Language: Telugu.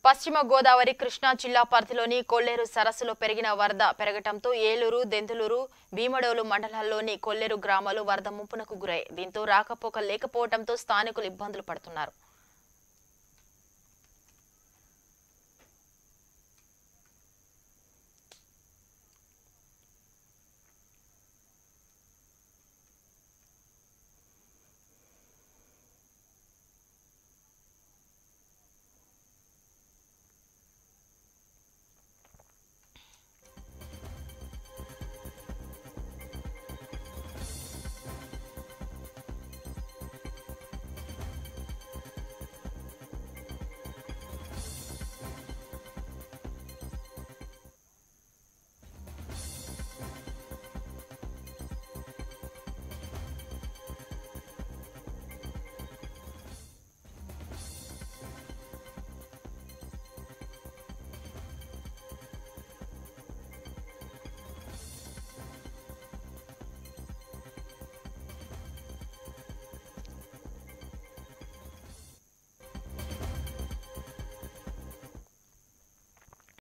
పశ్చిమ గోదావరి కృష్ణా జిల్లా పరిధిలోని కొల్లేరు సరస్సులో పెరిగిన వరద పెరగటంతో ఏలూరు, దెందులూరు, భీమడోలు మండలాల్లోని కొల్లేరు గ్రామాలు వరద ముంపునకు గురయ్యాయి. దీంతో రాకపోకలు లేకపోవడంతో స్థానికులు ఇబ్బందులు పడుతున్నారు.